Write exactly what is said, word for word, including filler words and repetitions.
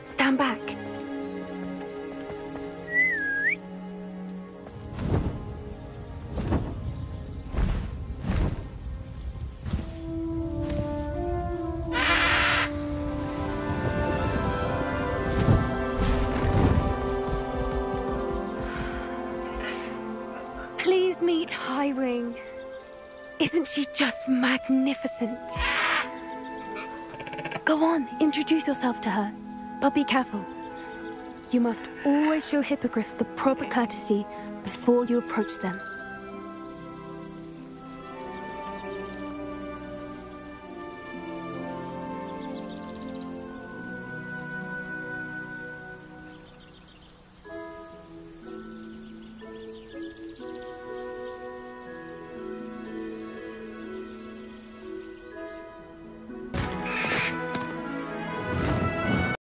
Stand back. Please meet Highwing. Isn't she just magnificent? Go on, introduce yourself to her. But be careful. You must always show hippogriffs the proper courtesy before you approach them.